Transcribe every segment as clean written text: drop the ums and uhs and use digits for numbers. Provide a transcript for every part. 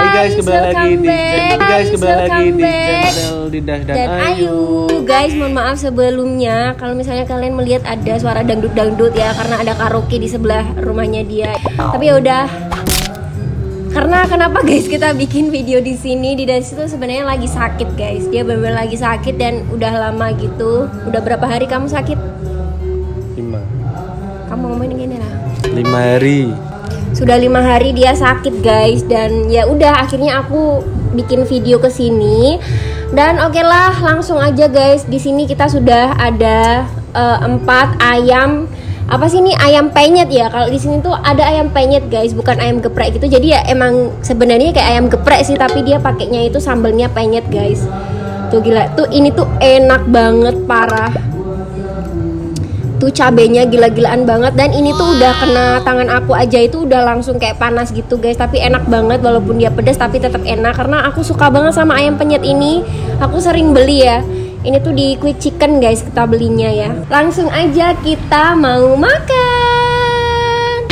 guys, kembali lagi di channel Didah dan Ayu. Guys, mohon maaf sebelumnya kalau misalnya kalian melihat ada suara dangdut ya, karena ada karaoke di sebelah rumahnya dia. Tapi ya udah. Karena kenapa guys kita bikin video di sini? Didah itu sebenarnya lagi sakit guys. Dia benar-benar lagi sakit dan udah lama gitu. Udah berapa hari kamu sakit? 5. Kamu ngomongin gini lah. 5 hari. Sudah 5 hari dia sakit guys, dan ya udah akhirnya aku bikin video ke sini. Dan oke lah, langsung aja guys. Di sini kita sudah ada 4 ayam. Apa sih ini, ayam penyet ya? Kalau di sini tuh ada ayam penyet guys, bukan ayam geprek gitu. Jadi ya emang sebenarnya kayak ayam geprek sih, tapi dia pakainya itu sambalnya penyet guys. Tuh gila, tuh ini tuh enak banget parah. Tuh cabenya gila-gilaan banget, dan ini tuh udah kena tangan aku aja itu udah langsung kayak panas gitu guys. Tapi enak banget, walaupun dia pedas tapi tetap enak karena aku suka banget sama ayam penyet ini. Aku sering beli ya. Ini tuh di Quick Chicken guys kita belinya ya. Langsung aja kita mau makan.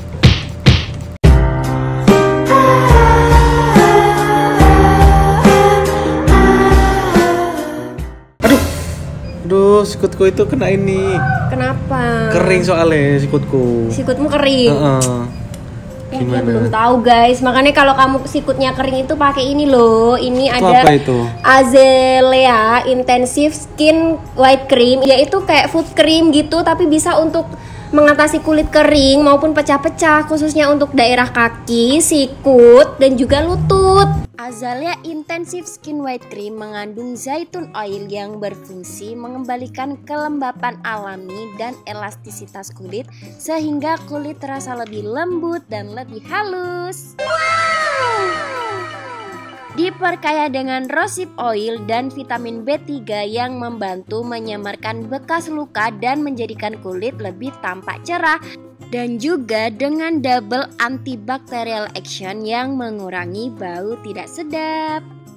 Aduh, sikutku itu kena ini. Kenapa? Kering soalnya sikutku. Sikutmu kering. Gimana? Belum tahu guys. Makanya kalau kamu sikutnya kering itu pakai ini loh. Ini itu ada apa itu? Azalea Intensive Skin White Cream. Ya itu kayak food cream gitu, tapi bisa untuk mengatasi kulit kering maupun pecah-pecah, khususnya untuk daerah kaki, sikut, dan juga lutut. Azalea Intensive Skin White Cream mengandung zaitun oil yang berfungsi mengembalikan kelembapan alami dan elastisitas kulit sehingga kulit terasa lebih lembut dan lebih halus. Diperkaya dengan rosehip oil dan vitamin B3 yang membantu menyamarkan bekas luka dan menjadikan kulit lebih tampak cerah, dan juga dengan double antibacterial action yang mengurangi bau tidak sedap.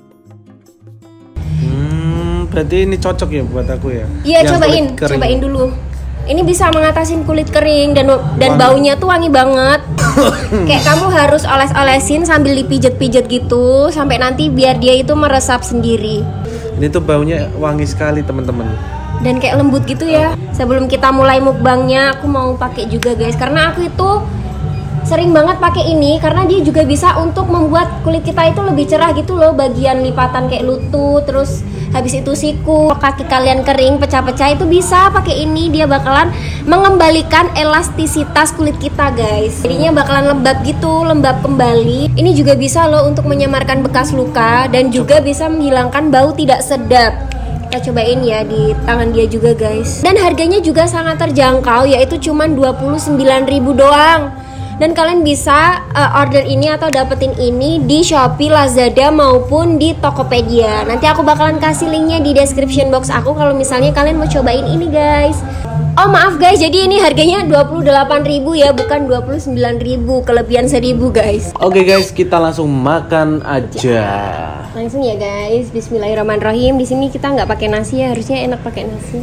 Berarti ini cocok ya buat aku ya? Iya, cobain dulu. Ini bisa mengatasi kulit kering dan baunya tuh wangi banget. Kayak kamu harus oles-olesin sambil dipijet-pijet gitu sampai nanti biar dia itu meresap sendiri. Ini tuh baunya wangi sekali teman-teman. Dan kayak lembut gitu ya. Sebelum kita mulai mukbangnya, aku mau pakai juga guys, karena aku itu sering banget pakai ini karena dia juga bisa untuk membuat kulit kita itu lebih cerah gitu loh, bagian lipatan kayak lutut, terus habis itu siku, kaki kalian kering, pecah-pecah itu bisa pakai ini. Dia bakalan mengembalikan elastisitas kulit kita guys. Jadinya bakalan lembab gitu, lembab kembali. Ini juga bisa loh untuk menyamarkan bekas luka dan juga bisa menghilangkan bau tidak sedap. Kita cobain ya di tangan dia juga guys. Dan harganya juga sangat terjangkau, yaitu cuman 29.000 doang. Dan kalian bisa order ini atau dapetin ini di Shopee, Lazada maupun di Tokopedia. Nanti aku bakalan kasih linknya di description box aku kalau misalnya kalian mau cobain ini guys. Oh maaf guys, jadi ini harganya 28.000 ya, bukan 29.000, kelebihan 1.000 guys. Oke guys, kita langsung makan aja. Langsung ya guys, bismillahirrahmanirrahim. Di sini kita nggak pakai nasi ya, harusnya enak pakai nasi.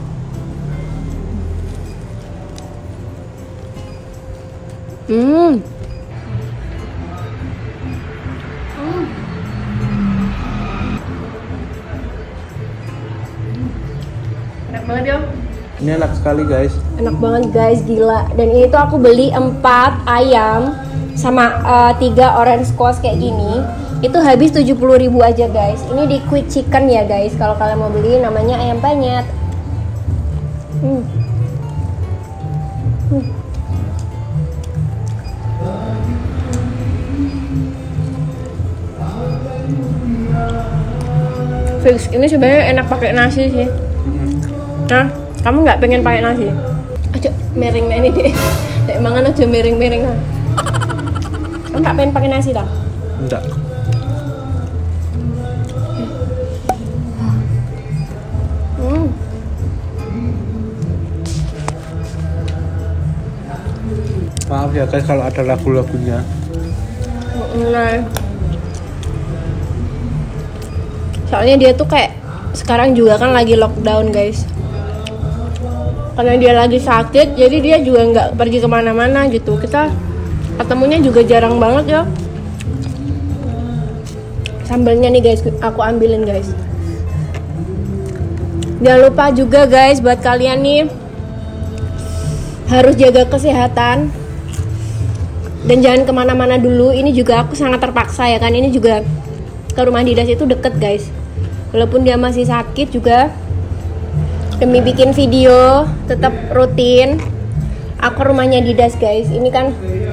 Enak banget ya. Ini enak sekali guys. Enak banget guys, gila. Dan ini tuh aku beli 4 ayam sama 3 orange squash kayak gini. Itu habis 70.000 aja guys. Ini di Quick Chicken ya guys. Kalau kalian mau beli, namanya ayam penyet. Fix, ini sebenarnya enak pakai nasi sih. Nah, kamu nggak pengen pakai nasi? Aja miring ini deh. Dek mangan aja miring-miring lah. Kamu nggak pengen pakai nasi dah? Enggak. Maaf ya guys kalau ada lagu-lagunya. Soalnya dia tuh kayak sekarang juga kan lagi lockdown guys. Karena dia lagi sakit, jadi dia juga nggak pergi kemana-mana gitu. Kita ketemunya juga jarang banget ya. Sambelnya nih guys, aku ambilin guys. Jangan lupa juga guys, buat kalian nih harus jaga kesehatan dan jangan kemana-mana dulu. Ini juga aku sangat terpaksa ya kan, ini juga ke rumah Didas itu deket guys, walaupun dia masih sakit juga demi bikin video tetap rutin aku ke rumahnya Didas guys. Ini kan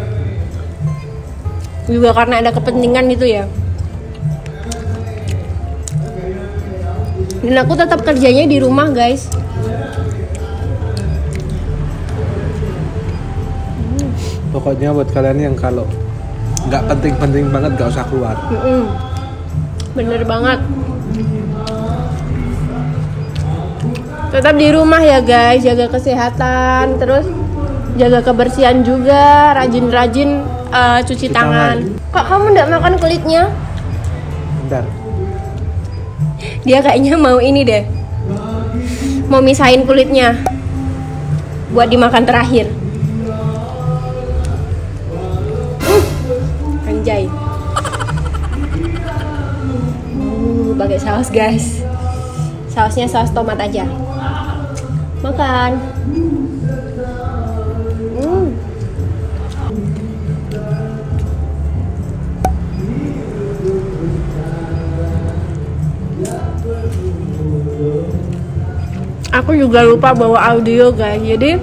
juga karena ada kepentingan gitu ya, dan aku tetap kerjanya di rumah guys. Pokoknya buat kalian yang kalau nggak penting-penting banget nggak usah keluar. Bener banget. Tetap di rumah ya guys, jaga kesehatan, terus jaga kebersihan juga, rajin-rajin cuci tangan. Kok kamu nggak makan kulitnya? Bentar. Dia kayaknya mau ini deh, mau misahin kulitnya buat dimakan terakhir. Anjay. Pakai saus guys. Sausnya saus tomat aja. Makan. Aku juga lupa bawa audio guys. Jadi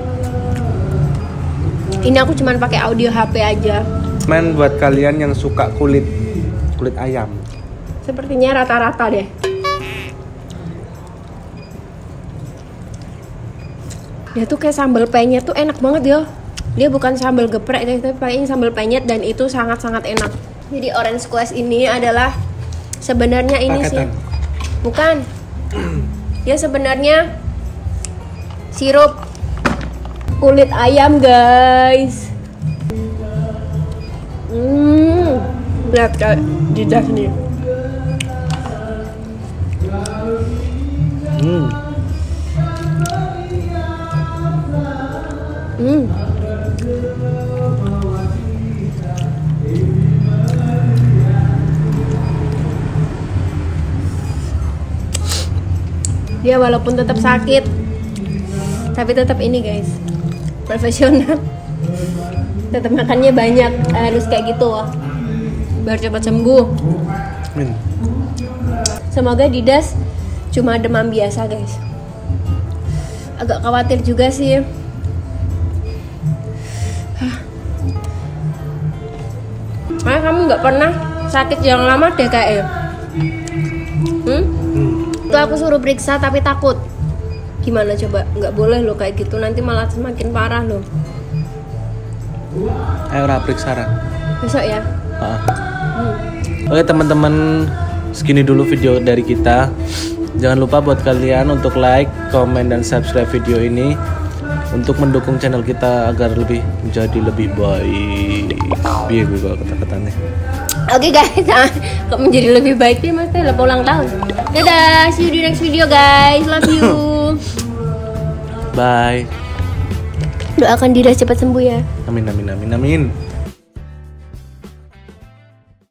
ini aku cuman pakai audio HP aja. Men, buat kalian yang suka kulit ayam. Sepertinya rata-rata deh. Dia tuh kayak sambal penyet tuh enak banget ya. Dia bukan sambal geprek deh, tapi pakai sambal penyet dan itu sangat-sangat enak. Jadi orange squash ini adalah sebenarnya ini Paketan. sih. Bukan. Dia sebenarnya sirup kulit ayam guys. Lihat kayak Didas nih. Dia walaupun tetap sakit, tapi tetap ini guys, profesional. Tetap makannya banyak, harus kayak gitu biar cepat sembuh. Min. Semoga Didas cuma demam biasa guys. Agak khawatir juga sih. Makanya kamu nggak pernah sakit yang lama deh kayak Itu aku suruh periksa tapi takut. Gimana coba? Nggak boleh loh kayak gitu, nanti malah semakin parah loh. Ayo periksa Besok ya. Oke teman-teman, segini dulu video dari kita. Jangan lupa buat kalian untuk like, komen, dan subscribe video ini untuk mendukung channel kita agar menjadi lebih baik. Biar gue kata-katanya. Oke guys, kok menjadi lebih baik sih mas? Lepas ulang tahun. Dadah, see you di next video guys. Love you. Bye. Doakan Didas cepat sembuh ya. Amin amin amin amin.